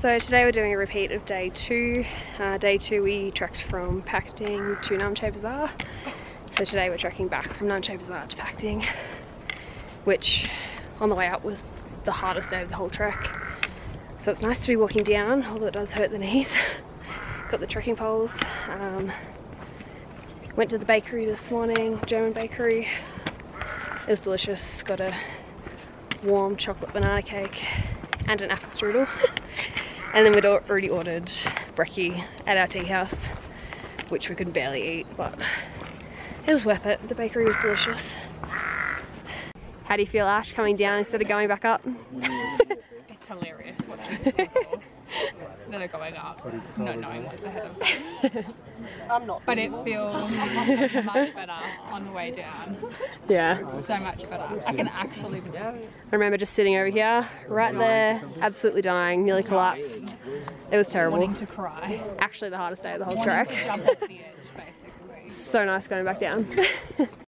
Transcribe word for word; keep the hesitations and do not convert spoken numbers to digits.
So today we're doing a repeat of day two. Uh, day two we trekked from Phakding to Namche Bazaar. So today we're trekking back from Namche Bazaar to Phakding, which on the way up was the hardest day of the whole trek. So it's nice to be walking down, although it does hurt the knees. Got the trekking poles. Um, went to the bakery this morning, German bakery. It was delicious. Got a warm chocolate banana cake and an apple strudel. And then we'd already ordered brekkie at our tea house, which we could barely eat, but it was worth it. The bakery was delicious. How do you feel, Ash, coming down instead of going back up? It's hilarious watching people that are going up, not knowing what's ahead of them. I'm not. But it feels much better on the way down. Yeah. So much better. I can actually. I remember just sitting over here, right there, absolutely dying, nearly collapsed. It was terrible. Wanting to cry. Actually the hardest day of the whole Wanting trek. to jump off the edge, basically. So nice going back down.